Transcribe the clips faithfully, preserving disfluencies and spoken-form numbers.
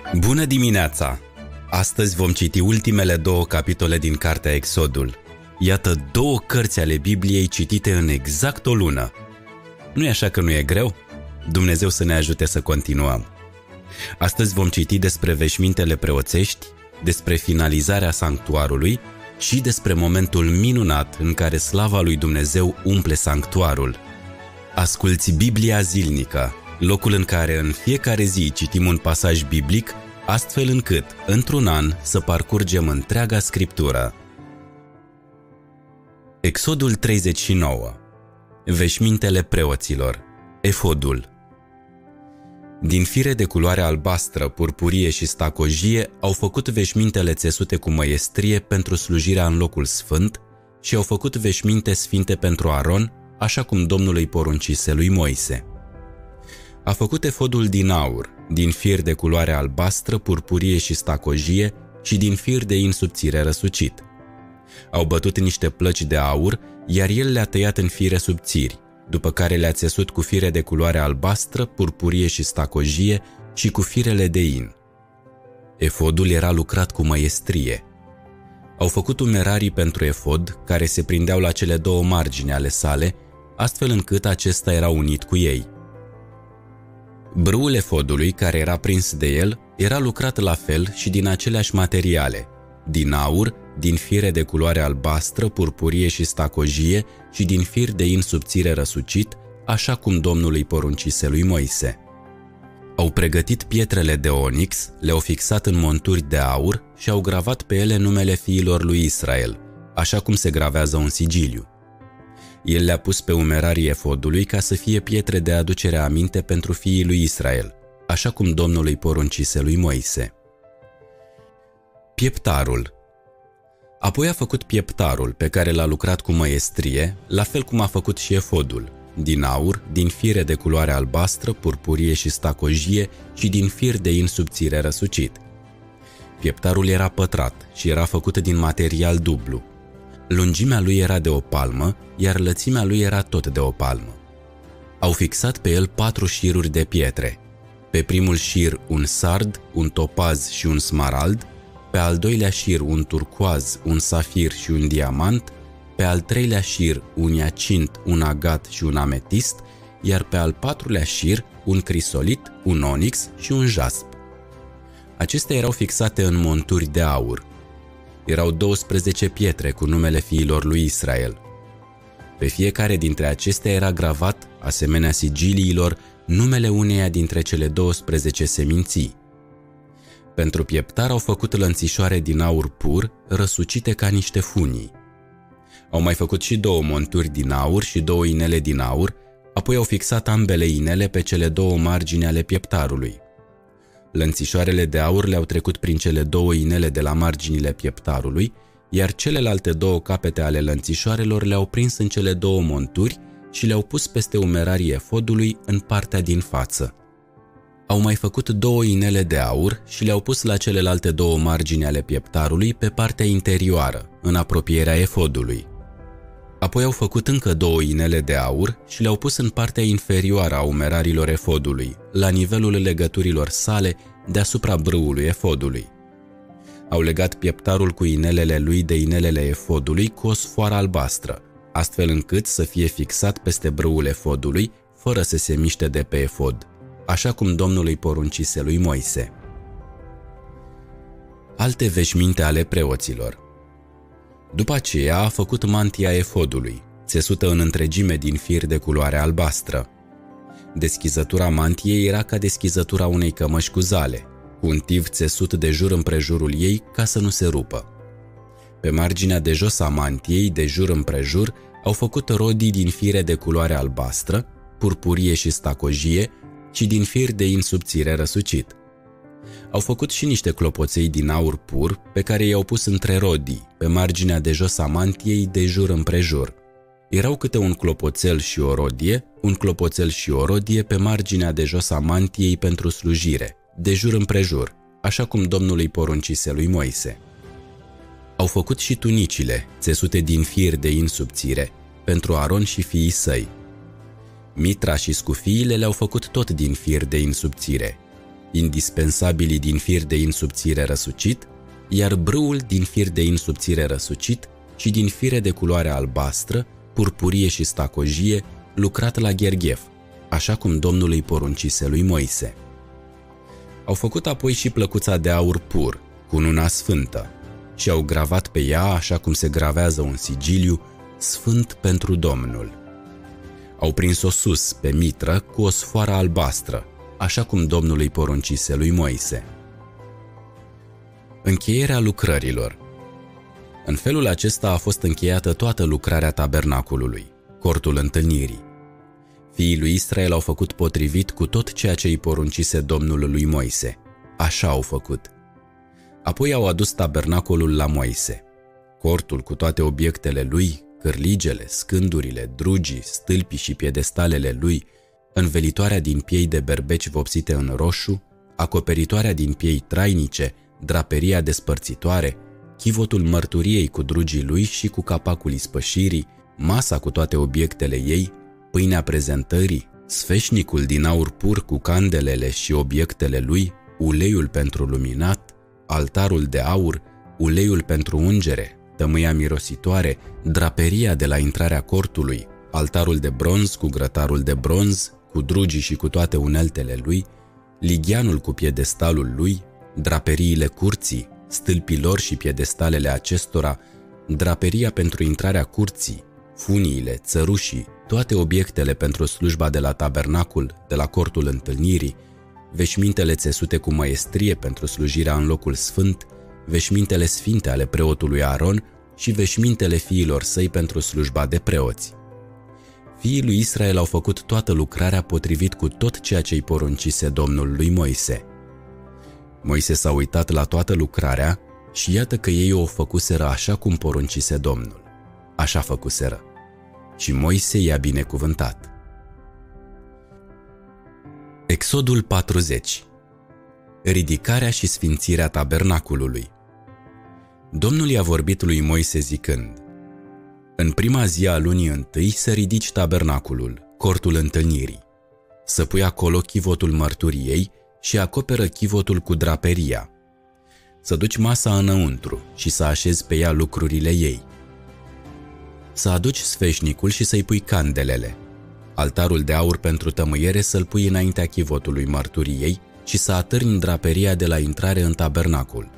Bună dimineața! Astăzi vom citi ultimele două capitole din cartea Exodul. Iată două cărți ale Bibliei citite în exact o lună. Nu-i așa că nu e greu? Dumnezeu să ne ajute să continuăm. Astăzi vom citi despre veșmintele preoțești, despre finalizarea sanctuarului și despre momentul minunat în care slava lui Dumnezeu umple sanctuarul. Asculți Biblia zilnică, locul în care în fiecare zi citim un pasaj biblic, astfel încât, într-un an, să parcurgem întreaga Scriptură. Exodul treizeci și nouă. Veșmintele preoților. Efodul. Din fire de culoare albastră, purpurie și stacojie au făcut veșmintele țesute cu măiestrie pentru slujirea în locul sfânt și au făcut veșminte sfinte pentru Aron, așa cum Domnul îi poruncise lui Moise. A făcut efodul din aur, din fir de culoare albastră, purpurie și stacojie și din fir de in subțire răsucit. Au bătut niște plăci de aur, iar el le-a tăiat în fire subțiri, după care le-a țesut cu fire de culoare albastră, purpurie și stacojie și cu firele de in. Efodul era lucrat cu măiestrie. Au făcut umerarii pentru efod, care se prindeau la cele două margini ale sale, astfel încât acesta era unit cu ei. Brâul efodului, care era prins de el, era lucrat la fel și din aceleași materiale, din aur, din fire de culoare albastră, purpurie și stacojie și din fir de in subțire răsucit, așa cum Domnul îi poruncise lui Moise. Au pregătit pietrele de onix, le-au fixat în monturi de aur și au gravat pe ele numele fiilor lui Israel, așa cum se gravează un sigiliu. El le-a pus pe umerarii efodului ca să fie pietre de aducere aminte pentru fiii lui Israel, așa cum Domnul îi poruncise lui Moise. Pieptarul. Apoi a făcut pieptarul, pe care l-a lucrat cu măiestrie, la fel cum a făcut și efodul, din aur, din fire de culoare albastră, purpurie și stacojie și din fir de in subțire răsucit. Pieptarul era pătrat și era făcut din material dublu. Lungimea lui era de o palmă, iar lățimea lui era tot de o palmă. Au fixat pe el patru șiruri de pietre. Pe primul șir un sard, un topaz și un smarald, pe al doilea șir un turcoaz, un safir și un diamant, pe al treilea șir un iacint, un agat și un ametist, iar pe al patrulea șir un crisolit, un onix și un jasp. Acestea erau fixate în monturi de aur. Erau douăsprezece pietre cu numele fiilor lui Israel. Pe fiecare dintre acestea era gravat, asemenea sigiliilor, numele uneia dintre cele douăsprezece seminții. Pentru pieptar au făcut lănțișoare din aur pur, răsucite ca niște funii. Au mai făcut și două monturi din aur și două inele din aur, apoi au fixat ambele inele pe cele două margini ale pieptarului. Lănțișoarele de aur le-au trecut prin cele două inele de la marginile pieptarului, iar celelalte două capete ale lănțișoarelor le-au prins în cele două monturi și le-au pus peste umerarii efodului în partea din față. Au mai făcut două inele de aur și le-au pus la celelalte două margini ale pieptarului pe partea interioară, în apropierea efodului. Apoi au făcut încă două inele de aur și le-au pus în partea inferioară a umerarilor efodului, la nivelul legăturilor sale deasupra brâului efodului. Au legat pieptarul cu inelele lui de inelele efodului cu o sfoară albastră, astfel încât să fie fixat peste brâul efodului, fără să se miște de pe efod, așa cum Domnul îi poruncise lui Moise. Alte veșminte ale preoților. După aceea a făcut mantia efodului, țesută în întregime din fir de culoare albastră. Deschizătura mantiei era ca deschizătura unei cămăși cu zale, cu un tiv țesut de jur împrejurul ei ca să nu se rupă. Pe marginea de jos a mantiei, de jur împrejur, au făcut rodii din fire de culoare albastră, purpurie și stacojie și din fir de in subțire răsucit. Au făcut și niște clopoței din aur pur pe care i-au pus între rodii, pe marginea de jos a mantiei, de jur împrejur. Erau câte un clopoțel și o rodie, un clopoțel și o rodie pe marginea de jos a mantiei pentru slujire, de jur împrejur, așa cum Domnul îi poruncise lui Moise. Au făcut și tunicile, țesute din fir de in subțire, pentru Aron și fiii săi. Mitra și scufiile le-au făcut tot din fir de in subțire. indispensabilii din fir de in subțire răsucit, iar brâul din fir de in subțire răsucit și din fire de culoare albastră, purpurie și stacojie, lucrat la gherghef, așa cum Domnul îi poruncise lui Moise. Au făcut apoi și plăcuța de aur pur, cu cununa sfântă, și au gravat pe ea, așa cum se gravează un sigiliu, Sfânt pentru Domnul. Au prins-o sus, pe mitră, cu o sfoară albastră, așa cum Domnul îi poruncise lui Moise. Încheierea lucrărilor. În felul acesta a fost încheiată toată lucrarea tabernaculului, cortul întâlnirii. Fiii lui Israel au făcut potrivit cu tot ceea ce îi poruncise Domnul lui Moise. Așa au făcut. Apoi au adus tabernacolul la Moise. Cortul cu toate obiectele lui, cârligele, scândurile, drugii, stâlpii și piedestalele lui, învelitoarea din piei de berbeci vopsite în roșu, acoperitoarea din piei trainice, draperia despărțitoare, chivotul mărturiei cu drugii lui și cu capacul ispășirii, masa cu toate obiectele ei, pâinea prezentării, sfeșnicul din aur pur cu candelele și obiectele lui, uleiul pentru luminat, altarul de aur, uleiul pentru ungere, tămâia mirositoare, draperia de la intrarea cortului, altarul de bronz cu grătarul de bronz, cu drugii și cu toate uneltele lui, ligheanul cu piedestalul lui, draperiile curții, stâlpilor și piedestalele acestora, draperia pentru intrarea curții, funiile, țărușii, toate obiectele pentru slujba de la tabernacul, de la cortul întâlnirii, veșmintele țesute cu măiestrie pentru slujirea în locul sfânt, veșmintele sfinte ale preotului Aron și veșmintele fiilor săi pentru slujba de preoți. Fiii lui Israel au făcut toată lucrarea potrivit cu tot ceea ce îi poruncise Domnul lui Moise. Moise s-a uitat la toată lucrarea și iată că ei o făcuseră așa cum poruncise Domnul. Așa făcuseră. Și Moise i-a binecuvântat. Exodul patruzeci. Ridicarea și sfințirea tabernaculului. Domnul i-a vorbit lui Moise zicând: în prima zi a lunii întâi să ridici tabernaculul, cortul întâlnirii, să pui acolo chivotul mărturiei și acoperă chivotul cu draperia, să duci masa înăuntru și să așezi pe ea lucrurile ei, să aduci sfeșnicul și să-i pui candelele, altarul de aur pentru tămâiere să-l pui înaintea chivotului mărturiei și să atârni draperia de la intrare în tabernacul.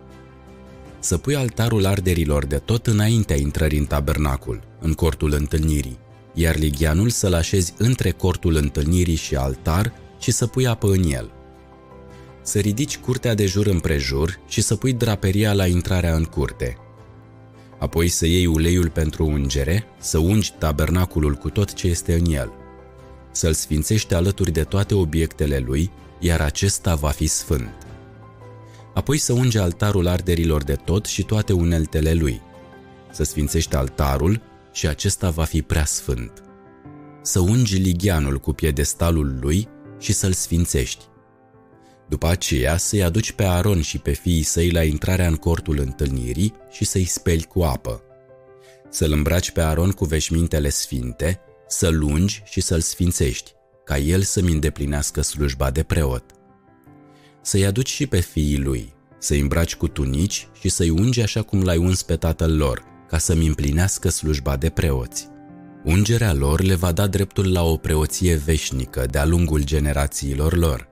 Să pui altarul arderilor de tot înaintea intrării în tabernacul, în cortul întâlnirii, iar ligheanul să-l așezi între cortul întâlnirii și altar și să pui apă în el. Să ridici curtea de jur împrejur și să pui draperia la intrarea în curte. Apoi să iei uleiul pentru ungere, să ungi tabernaculul cu tot ce este în el. Să-l sfințești alături de toate obiectele lui, iar acesta va fi sfânt. Apoi să ungi altarul arderilor de tot și toate uneltele lui. Să sfințești altarul și acesta va fi prea sfânt. Să ungi ligheanul cu piedestalul lui și să-l sfințești. După aceea să-i aduci pe Aron și pe fiii săi la intrarea în cortul întâlnirii și să-i speli cu apă. Să-l îmbraci pe Aron cu veșmintele sfinte, să-l ungi și să-l sfințești, ca el să-mi îndeplinească slujba de preot. Să-i aduci și pe fiii lui, să-i îmbraci cu tunici și să-i ungi așa cum l-ai uns pe tatăl lor, ca să-mi împlinească slujba de preoți. Ungerea lor le va da dreptul la o preoție veșnică de-a lungul generațiilor lor.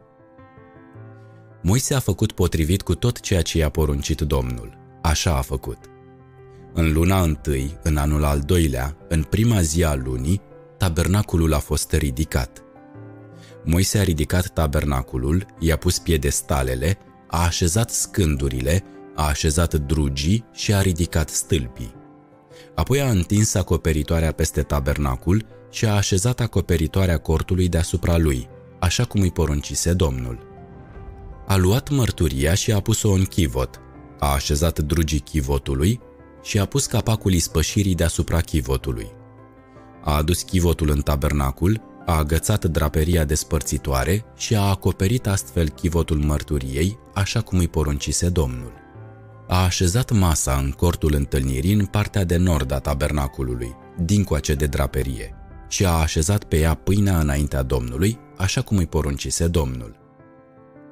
Moise a făcut potrivit cu tot ceea ce i-a poruncit Domnul. Așa a făcut. În luna întâi, în anul al doilea, în prima zi a lunii, tabernaculul a fost ridicat. Moise a ridicat tabernaculul, i-a pus piedestalele, a așezat scândurile, a așezat drugii și a ridicat stâlpii. Apoi a întins acoperitoarea peste tabernacul și a așezat acoperitoarea cortului deasupra lui, așa cum îi poruncise Domnul. A luat mărturia și a pus-o în chivot, a așezat drugii chivotului și a pus capacul ispășirii deasupra chivotului. A adus chivotul în tabernacul, a agățat draperia despărțitoare și a acoperit astfel chivotul mărturiei, așa cum îi poruncise Domnul. A așezat masa în cortul întâlnirii în partea de nord a tabernaculului, dincoace de draperie, și a așezat pe ea pâinea înaintea Domnului, așa cum îi poruncise Domnul.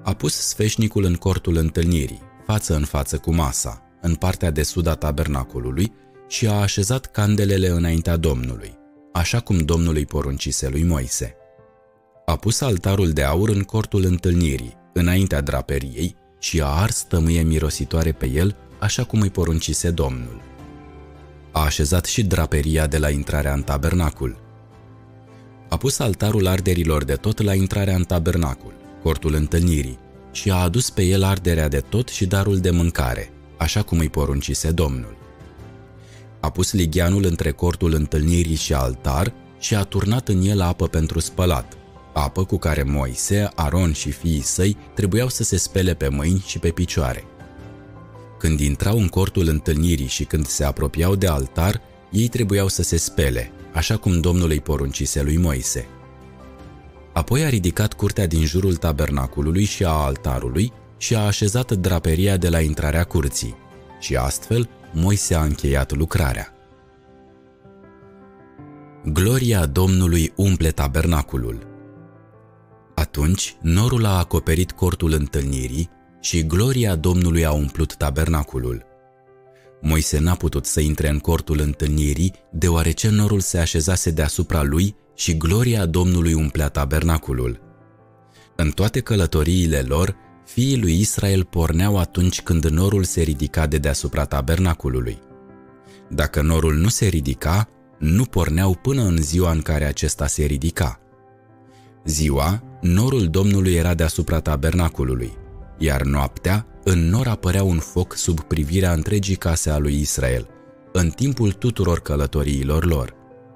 A pus sfeșnicul în cortul întâlnirii, față în față cu masa, în partea de sud a tabernaculului, și a așezat candelele înaintea Domnului, așa cum Domnul îi poruncise lui Moise. A pus altarul de aur în cortul întâlnirii, înaintea draperiei, și a ars tămâie mirositoare pe el, așa cum îi poruncise Domnul. A așezat și draperia de la intrarea în tabernacul. A pus altarul arderilor de tot la intrarea în tabernacul, cortul întâlnirii, și a adus pe el arderea de tot și darul de mâncare, așa cum îi poruncise Domnul. A pus ligheanul între cortul întâlnirii și altar și a turnat în el apă pentru spălat, apă cu care Moise, Aron și fiii săi trebuiau să se spele pe mâini și pe picioare. Când intrau în cortul întâlnirii și când se apropiau de altar, ei trebuiau să se spele, așa cum Domnul îi poruncise lui Moise. Apoi a ridicat curtea din jurul tabernaculului și a altarului și a așezat draperia de la intrarea curții, și astfel Moise a încheiat lucrarea. Gloria Domnului umple tabernaculul. Atunci norul a acoperit cortul întâlnirii și gloria Domnului a umplut tabernaculul. Moise n-a putut să intre în cortul întâlnirii, deoarece norul se așezase deasupra lui și gloria Domnului umplea tabernaculul. În toate călătoriile lor, fiii lui Israel porneau atunci când norul se ridica de deasupra tabernaculului. Dacă norul nu se ridica, nu porneau până în ziua în care acesta se ridica. Ziua, norul Domnului era deasupra tabernaculului, iar noaptea, în nor apărea un foc sub privirea întregii case a lui Israel, în timpul tuturor călătoriilor lor.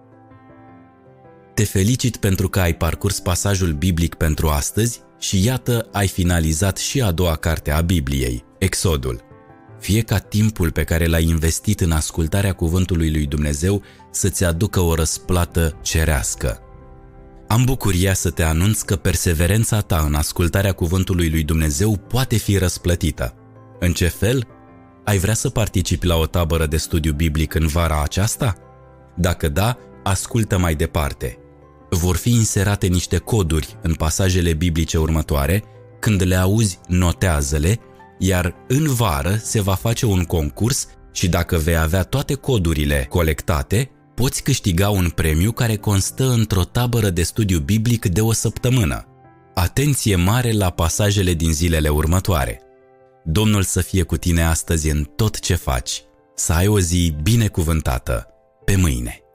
Te felicit pentru că ai parcurs pasajul biblic pentru astăzi și iată, ai finalizat și a doua carte a Bibliei, Exodul. Fie ca timpul pe care l-ai investit în ascultarea cuvântului lui Dumnezeu să-ți aducă o răsplată cerească. Am bucuria să te anunț că perseverența ta în ascultarea cuvântului lui Dumnezeu poate fi răsplătită. În ce fel? Ai vrea să participi la o tabără de studiu biblic în vara aceasta? Dacă da, ascultă mai departe. Vor fi inserate niște coduri în pasajele biblice următoare. Când le auzi, notează-le, iar în vară se va face un concurs și dacă vei avea toate codurile colectate, poți câștiga un premiu care constă într-o tabără de studiu biblic de o săptămână. Atenție mare la pasajele din zilele următoare. Domnul să fie cu tine astăzi în tot ce faci. Să ai o zi binecuvântată. Pe mâine!